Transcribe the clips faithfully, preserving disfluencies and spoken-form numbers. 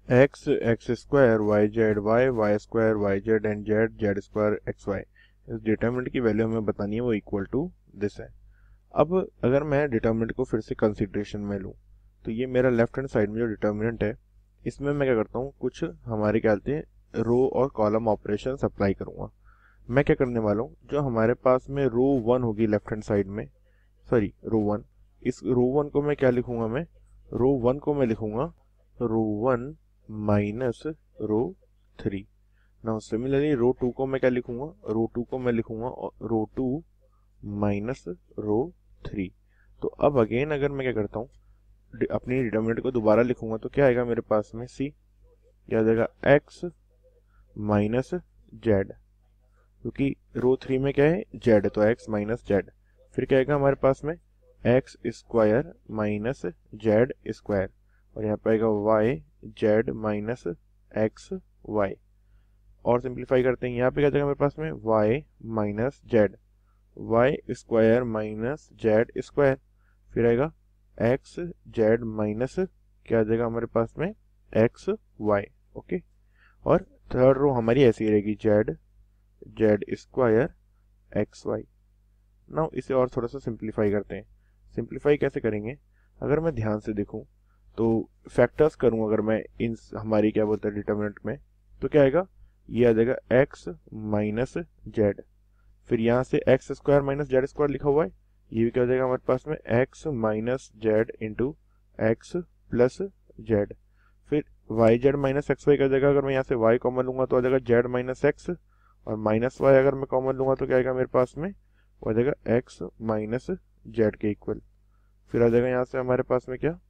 X x square y z y y square y z and z z square x y. इस determinant की value हमें बतानी है, वो इक्वल टू दिस है। अब अगर मैं डिटर्मिनेंट को फिर से कंसिडरेशन में लूँ तो ये मेरा लेफ्ट हैंड साइड में जो डिटर्मिनेंट है, इसमें मैं क्या करता हूँ, कुछ हमारे क्या कहते हैं रो और कॉलम ऑपरेशन अप्लाई करूँगा। मैं क्या करने वाला हूँ, जो हमारे पास में रो वन होगी लेफ्ट हैंड साइड में, सॉरी रो वन, इस रो वन को मैं क्या लिखूंगा, मैं रो वन को मैं लिखूंगा row one minus row three. Now similarly row two को मैं क्या लिखूंगा, रो टू को मैं लिखूंगा row two minus row three. तो अब अगेन अगर मैं क्या करता हूँ, अपनी डिटर्मिनेंट को दोबारा लिखूंगा तो क्या आएगा मेरे पास में, सी क्या आ जाएगा, एक्स माइनस जेड, क्योंकि रो थ्री में क्या है, जेड, तो एक्स माइनस जेड। फिर क्या आएगा हमारे पास में, x square minus z square, और यहाँ पे आएगा y z minus x y. और सिंप्लीफाई करते हैं, यहाँ पे क्या जाएगा मेरे पास में, y minus z, y square minus z square. फिर आएगा एक्स जेड माइनस क्या आ जाएगा हमारे पास में, एक्स वाई। ओके, और थर्ड रो हमारी ऐसी रहेगी, z z square x y. Now इसे और थोड़ा सा सिंप्लीफाई करते हैं। सिंप्लीफाई कैसे करेंगे, अगर मैं ध्यान से देखूं तो फैक्टर्स करूं अगर मैं इन हमारी क्या बोलते हैं डिटर्मिनेंट में, तो क्या आएगा, ये आ जाएगा एक्स माइनस जेड। फिर यहाँ से x square minus z square लिखा हुआ है, ये भी क्या हो जाएगा हमारे पास में, x minus z into x plus z. फिर y z minus x y का जाएगा, अगर मैं यहाँ से वाई कॉमन लूंगा तो आ जाएगा जेड माइनस एक्स, और माइनस वाई अगर मैं कॉमन लूंगा तो क्या आएगा मेरे पास में, वो आ जाएगा एक्स माइनस जेड के इक्वल। फिर आ जाएगा यहाँ से हमारे पास में क्या,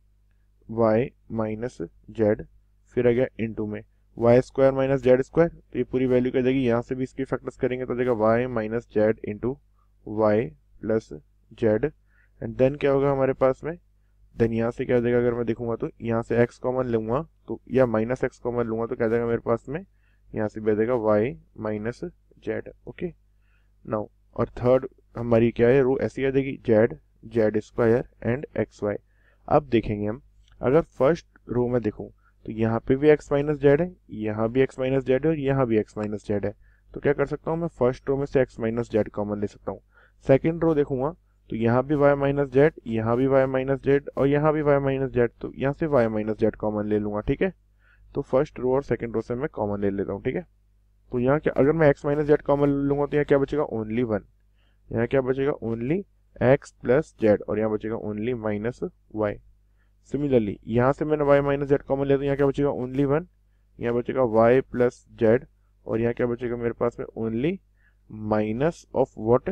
वाई माइनस जेड, फिर आ गया इंटू में y square minus z square, तो ये पूरी वैल्यू क्या जाएगी, यहाँ से भी इसकी फैक्टर्स करेंगे तो आ जाएगा y minus z into y plus z. And then क्या होगा हमारे पास में, देन यहाँ से क्या हो जाएगा, अगर मैं देखूंगा तो यहाँ से x कॉमन लूंगा तो, या माइनस एक्स कॉमन लूंगा तो क्या आ जाएगा मेरे पास में, यहाँ से भी आ जाएगा y minus z. Okay, now और थर्ड हमारी क्या है, रो ऐसी आ जाएगी, z z square and x y. अब देखेंगे हम, अगर फर्स्ट रो में देखूं तो यहाँ पे भी x माइनस जेड है, यहाँ भी x माइनस जेड है, और यहाँ भी x माइनस जेड है। तो क्या कर सकता हूँ मैं, फर्स्ट रो में से x माइनस जेड कॉमन ले सकता हूँ। सेकेंड रो देखूंगा तो यहाँ भी y माइनस जेड, यहाँ भी y माइनस जेड, और यहाँ भी y माइनस जेड, तो यहाँ से y माइनस जेड कॉमन ले लूंगा। ठीक है, तो फर्स्ट रो और सेकंड रो से मैं कॉमन ले लेता हूँ। ठीक है, तो यहाँ क्या, अगर मैं x माइनस जेड कॉमन ले लूंगा तो यहाँ क्या बचेगा, ओनली वन। यहाँ क्या बचेगा, ओनली x प्लस जेड, और यहाँ बचेगा ओनली माइनस वाई। सिमिलरली यहाँ से मैंने y माइनस जेड कॉमन लिया तो यहाँ क्या बचेगा, ओनली वन। यहाँ बचेगा y प्लस जेड, और यहाँ क्या बचेगा मेरे पास में, only minus of what,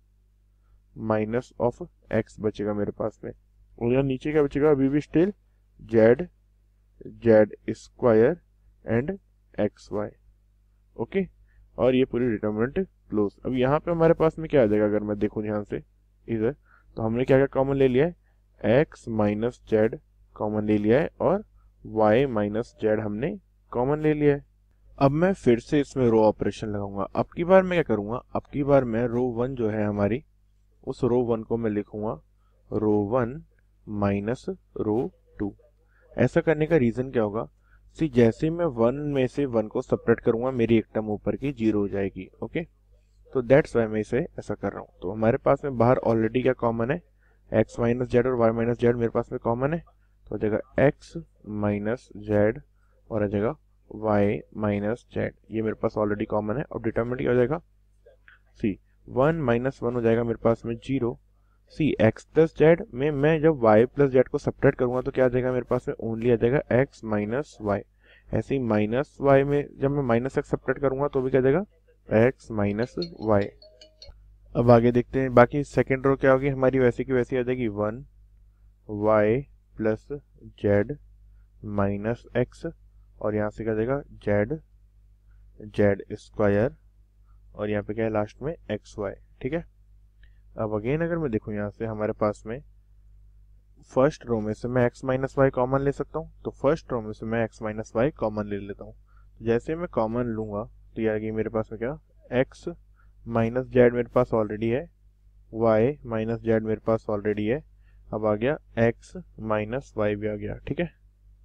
minus of x बचेगा मेरे पास में। और यहाँ नीचे क्या बचेगा, अभी भी still z z square and x y. Okay, और ये पूरी डिटर्मिनेंट क्लोज। अब यहाँ पे हमारे पास में क्या आ जाएगा, अगर मैं देखूँ ध्यान से इधर, तो हमने क्या क्या कॉमन ले लिया है, x माइनस जेड कॉमन ले लिया है, और y माइनस जेड हमने कॉमन ले लिया है। अब मैं फिर से इसमें रो ऑपरेशन लगाऊंगा। अब की बार मैं क्या करूंगा, अब की बार मैं रो वन जो है हमारी, उस रो वन को मैं लिखूंगा row one minus row two. ऐसा करने का रीजन क्या होगा, सी जैसे मैं वन में से वन को सेपरेट करूंगा मेरी एक टर्म ऊपर की जीरो हो जाएगी। ओके, तो दैट्स वाई मैं इसे ऐसा कर रहा हूँ। तो हमारे पास में बाहर ऑलरेडी क्या कॉमन है, x माइनस जेड और y माइनस जेड मेरे पास में कॉमन है, तो आ जाएगा x माइनस जेड और आ जाएगा y माइनस जेड, ये मेरे पास ऑलरेडी कॉमन है। और डिटर्मिनेंट क्या हो जाएगा, सी वन माइनस वन हो जाएगा मेरे पास में zero. See x plus z में मैं जब y प्लस जेड को सब्ट्रैक्ट करूंगा तो क्या आ जाएगा मेरे पास में, ओनली आ जाएगा x माइनस वाई। ऐसे ही माइनस वाई में जब मैं माइनस एक्स सब्ट्रैक्ट करूंगा तो भी क्या आ जाएगा, x माइनस वाई। अब आगे देखते हैं, बाकी सेकेंड रो क्या होगी हमारी, वैसे की वैसी आ जाएगी, one y plus z minus x, और यहाँ से क्या देगा, जेड जेड स्क्वायर, और यहाँ पे क्या है लास्ट में एक्स वाई। ठीक है, अब अगेन अगर मैं देखूँ यहाँ से हमारे पास में फर्स्ट रो में से मैं x माइनस वाई कॉमन ले सकता हूँ, तो फर्स्ट रो में से मैं x माइनस वाई कॉमन ले लेता हूँ। जैसे मैं कॉमन लूंगा तो ये आ गई मेरे पास में क्या, x माइनस जेड मेरे पास ऑलरेडी है, y माइनस जेड मेरे पास ऑलरेडी है, अब आ गया x माइनस वाई भी आ गया। ठीक है,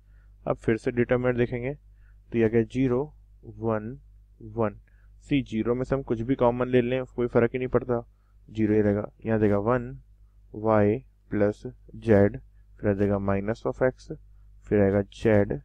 अब फिर से डिटरमिनेंट देखेंगे तो यह आ गया zero one one. C zero में से हम कुछ भी कॉमन ले लें कोई फर्क ही नहीं पड़ता, जीरो ही रहेगा। यहाँ देगा वन वाई प्लस जेड, फिर आ जाएगा माइनस ऑफ एक्स, फिर आएगा z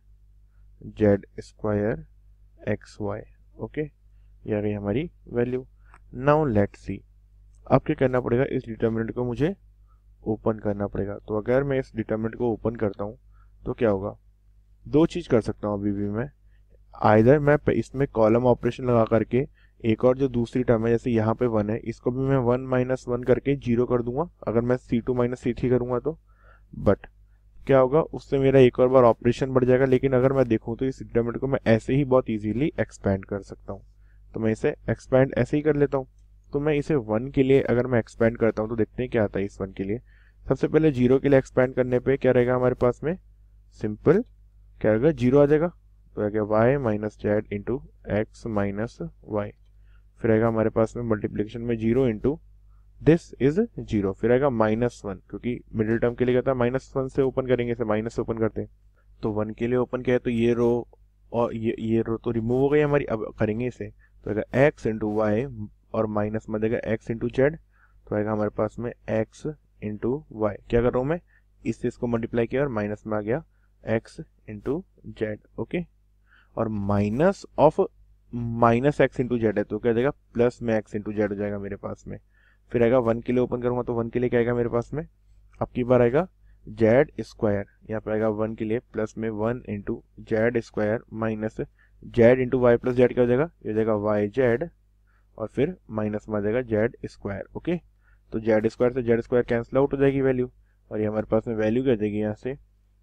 z square x y. Okay, ये आ गई हमारी वैल्यू। नाउ लेट सी, अब क्या करना पड़ेगा, इस डिटरमिनेंट को मुझे ओपन करना पड़ेगा। तो अगर मैं इस डिटरमिनेंट को ओपन करता हूँ तो क्या होगा, दो चीज कर सकता हूँ अभी भी मैं। आइदर मैं इसमें कॉलम ऑपरेशन लगा करके एक और जो दूसरी टर्म है, जैसे यहाँ पे वन है, इसको भी मैं वन माइनस वन करके जीरो कर दूंगा अगर मैं c two minus c three करूंगा तो। बट क्या होगा, उससे मेरा एक और बार ऑपरेशन बढ़ जाएगा। लेकिन अगर मैं देखूं तो इस डिटरमिनेंट को मैं ऐसे ही बहुत इजीली एक्सपेंड कर सकता हूँ। तो मैं इसे एक्सपेंड ऐसे ही कर लेता हूँ। तो मैं इसे वन के लिए अगर मैं एक्सपेंड करता हूँ तो देखते हैं क्या आता है इस वन के लिए। सबसे पहले जीरो के लिए एक्सपेंड करने पे क्या रहेगा हमारे पास में, सिंपल क्या रहेगा, जीरो आ जाएगा। तो आ गया y minus z into x minus y. फिर आएगा हमारे पास में मल्टीप्लीकेशन में zero into this is zero, फिर आएगा माइनस वन, क्योंकि मिडिल टर्म के लिए कहता है माइनस वन से ओपन करेंगे, इसे माइनस से ओपन करते हैं। तो वन के लिए ओपन किया है तो ये रो और ये ये रो तो रिमूव हो गई हमारी। अब करेंगे इसे तो आएगा एक्स इंटू वाई और माइनस में देगा एक्स इंटू जेड। तो आएगा हमारे पास में एक्स इंटू वाई। क्या कर रहा हूँ मैं, इससे इसको मल्टीप्लाई किया और माइनस में आ गया एक्स इंटू जेड। ओके, और minus of minus x into z है तो क्या देगा, प्लस में एक्स इंटू जेड हो जाएगा मेरे पास में। फिर आएगा वन के लिए ओपन करूंगा तो वन के लिए क्या आएगा मेरे पास में, अब की बार आएगा जेड स्क्वायर। यहाँ पे आएगा वन के लिए प्लस में one into z square minus z into y plus z क्या हो जाएगा, ये हो जाएगा वाई जेड और फिर माइनस में आ जाएगा जेड स्क्वायर। ओके, तो जेड स्क्वायर से जेड स्क्वायर कैंसिल आउट हो जाएगी वैल्यू, और ये हमारे पास में वैल्यू क्या जाएगी यहाँ से,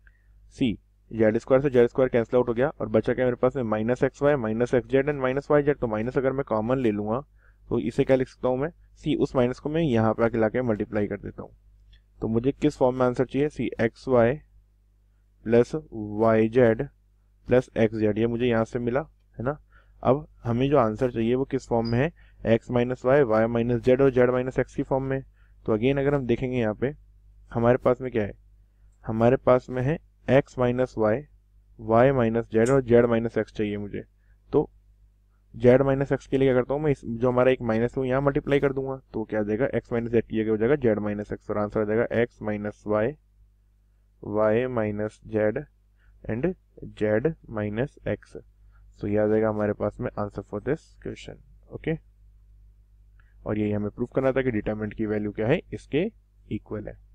सी जेड स्क्वायर से जेड स्क्वायर कैंसिल आउट हो गया और बचा क्या मेरे पास में minus x y minus x z and minus y z. तो माइनस अगर मैं कॉमन ले लूंगा तो इसे क्या लिख सकता हूँ मैं, सी उस माइनस को मैं यहाँ पे आके लाके मल्टीप्लाई कर देता हूँ। तो मुझे किस फॉर्म में आंसर चाहिए, c x y plus y z plus x z, ये मुझे यहाँ से मिला है ना। अब हमें जो आंसर चाहिए वो किस फॉर्म में है, x minus y y minus z और जेड माइनस एक्स की फॉर्म में। तो अगेन अगर हम देखेंगे यहाँ पे हमारे पास में क्या है, हमारे पास में है x minus y y minus z और जेड माइनस एक्स चाहिए मुझे। तो जेड माइनस एक्स के लिए क्या करता हूँ मैं, इस जो हमारा एक माइनस है वो यहाँ मल्टीप्लाई कर दूंगा तो क्या आ जाएगा, एक्स माइनस जेड की जगह हो जाएगा जेड माइनस एक्स, और आंसर आ जाएगा x minus y y minus z and z minus x. So ये आ जाएगा हमारे पास में answer for this question. Okay, और यही हमें प्रूव करना था कि डिटरमिनेंट की वैल्यू क्या है, इसके इक्वल है।